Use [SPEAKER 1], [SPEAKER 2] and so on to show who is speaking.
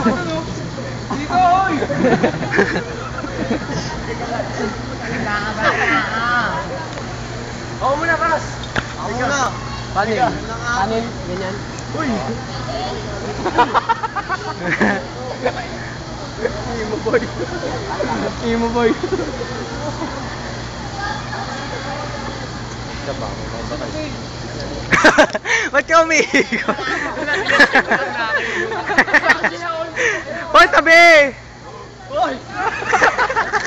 [SPEAKER 1] Dito, oy! Ako muna, Paras! Ako muna! Panin? Panin? Ganyan? Uy! Imo boy! Imo boy! Ba't ka umiikot? Hoy, tabi! Hoy!